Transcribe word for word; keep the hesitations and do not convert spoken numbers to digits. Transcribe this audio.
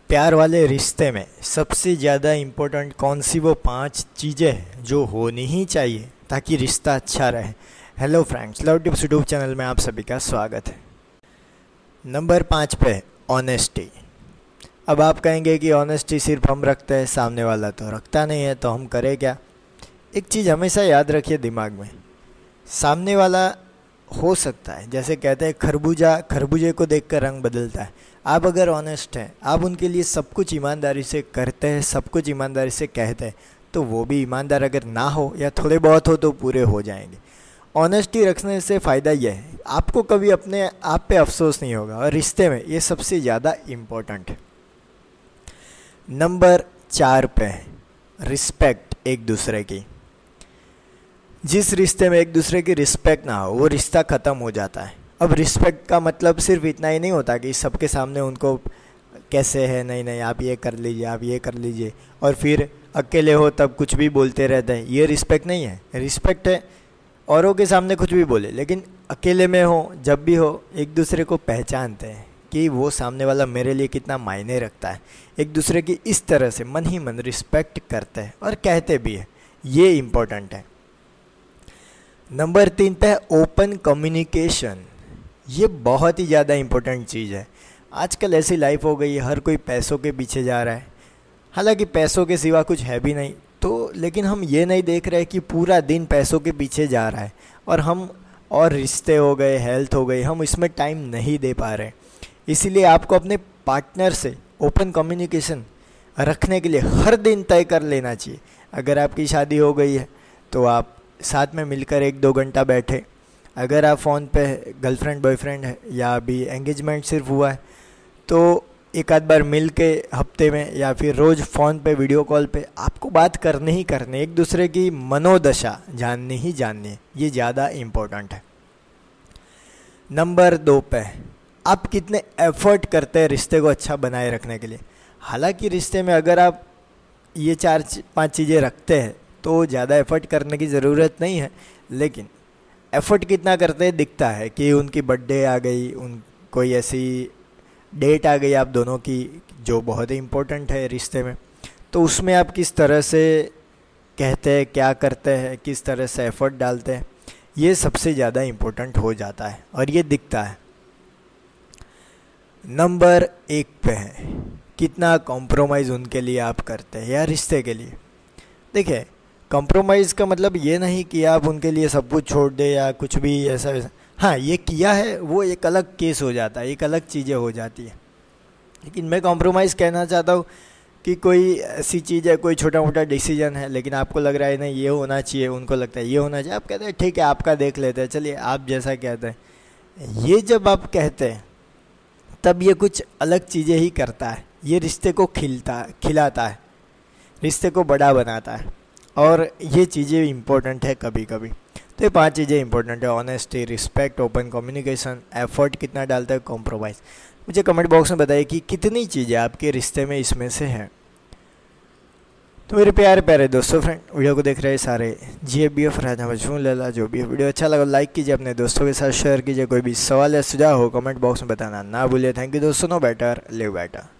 प्यार वाले रिश्ते में सबसे ज़्यादा इम्पोर्टेंट कौन सी वो पांच चीज़ें हैं जो होनी ही चाहिए ताकि रिश्ता अच्छा रहे। Hello friends, love tips YouTube channel में आप सभी का स्वागत है। नंबर पाँच पे ऑनेस्टी। अब आप कहेंगे कि ऑनेस्टी सिर्फ हम रखते हैं, सामने वाला तो रखता नहीं है, तो हम करें क्या। एक चीज़ हमेशा याद रखिए दिमाग में, सामने वाला हो सकता है, जैसे कहते हैं खरबूजा खरबूजे को देखकर रंग बदलता है। आप अगर ऑनेस्ट हैं, आप उनके लिए सब कुछ ईमानदारी से करते हैं, सब कुछ ईमानदारी से कहते हैं, तो वो भी ईमानदार अगर ना हो या थोड़े बहुत हो तो पूरे हो जाएंगे। ऑनेस्टी रखने से फ़ायदा यह है, आपको कभी अपने आप पे अफसोस नहीं होगा और रिश्ते में ये सबसे ज़्यादा इम्पोर्टेंट है। नंबर चार पे रिस्पेक्ट एक दूसरे की। जिस रिश्ते में एक दूसरे की रिस्पेक्ट ना हो वो रिश्ता ख़त्म हो जाता है। अब रिस्पेक्ट का मतलब सिर्फ इतना ही नहीं होता कि सबके सामने उनको कैसे है, नहीं नहीं आप ये कर लीजिए, आप ये कर लीजिए, और फिर अकेले हो तब कुछ भी बोलते रहते हैं। ये रिस्पेक्ट नहीं है। रिस्पेक्ट है औरों के सामने कुछ भी बोले, लेकिन अकेले में हो, जब भी हो, एक दूसरे को पहचानते हैं कि वो सामने वाला मेरे लिए कितना मायने रखता है। एक दूसरे की इस तरह से मन ही मन रिस्पेक्ट करते हैं और कहते भी है। ये इम्पोर्टेंट है। नंबर तीन पे है ओपन कम्युनिकेशन। ये बहुत ही ज़्यादा इम्पोर्टेंट चीज़ है। आजकल ऐसी लाइफ हो गई है, हर कोई पैसों के पीछे जा रहा है। हालांकि पैसों के सिवा कुछ है भी नहीं, तो लेकिन हम ये नहीं देख रहे कि पूरा दिन पैसों के पीछे जा रहा है और हम और रिश्ते हो गए, हेल्थ हो गई, हम इसमें टाइम नहीं दे पा रहे। इसीलिए आपको अपने पार्टनर से ओपन कम्युनिकेशन रखने के लिए हर दिन तय कर लेना चाहिए। अगर आपकी शादी हो गई है तो आप साथ में मिलकर एक दो घंटा बैठे। अगर आप फ़ोन पे गर्लफ्रेंड बॉयफ्रेंड है या अभी एंगेजमेंट सिर्फ हुआ है तो एक आध बार मिल के हफ्ते में या फिर रोज़ फ़ोन पे वीडियो कॉल पे आपको बात करनी ही करनी, एक दूसरे की मनोदशा जाननी ही जाननी है। ये ज़्यादा इम्पोर्टेंट है। नंबर दो पे आप कितने एफर्ट करते हैं रिश्ते को अच्छा बनाए रखने के लिए। हालांकि रिश्ते में अगर आप ये चार पांच चीज़ें रखते हैं तो ज़्यादा एफर्ट करने की ज़रूरत नहीं है, लेकिन एफ़र्ट कितना करते हैं दिखता है कि उनकी बर्थडे आ गई, उन कोई ऐसी डेट आ गई आप दोनों की जो बहुत ही इम्पोर्टेंट है रिश्ते में, तो उसमें आप किस तरह से कहते हैं, क्या करते हैं, किस तरह से एफ़र्ट डालते हैं, ये सबसे ज़्यादा इम्पोर्टेंट हो जाता है और ये दिखता है। नंबर एक पे है कितना कॉम्प्रोमाइज़ उनके लिए आप करते हैं या रिश्ते के लिए। देखिए, कॉम्प्रोमाइज़ का मतलब ये नहीं कि आप उनके लिए सब कुछ छोड़ दें या कुछ भी ऐसा वैसा। हाँ, ये किया है वो एक अलग केस हो जाता है, एक अलग चीज़ें हो जाती है। लेकिन मैं कॉम्प्रोमाइज़ कहना चाहता हूँ कि कोई ऐसी चीज़ है, कोई छोटा मोटा डिसीजन है, लेकिन आपको लग रहा है नहीं ये होना चाहिए, उनको लगता है ये होना चाहिए, आप कहते हैं ठीक है आपका देख लेते हैं, चलिए आप जैसा कहते हैं। ये जब आप कहते हैं तब ये कुछ अलग चीज़ें ही करता है। ये रिश्ते को खिलता खिलाता है, रिश्ते को बड़ा बनाता है, और ये चीज़ें इम्पोर्टेंट है कभी कभी। तो ये पांच चीज़ें इंपॉर्टेंट है: honesty, respect, open communication, effort कितना डालता है, कॉम्प्रोमाइज़। मुझे कमेंट बॉक्स में बताइए कि कितनी चीज़ें आपके रिश्ते में इसमें से हैं। तो मेरे प्यारे प्यारे दोस्तों, फ्रेंड, वीडियो को देख रहे सारे जी ए बी एफ राजा मजमून लला, जो भी वीडियो अच्छा लगा लाइक कीजिए, अपने दोस्तों के साथ शेयर कीजिए। कोई भी सवाल या सुझाव हो कमेंट बॉक्स में बताना ना भूलिए। थैंक यू दोस्तों। Know better live better.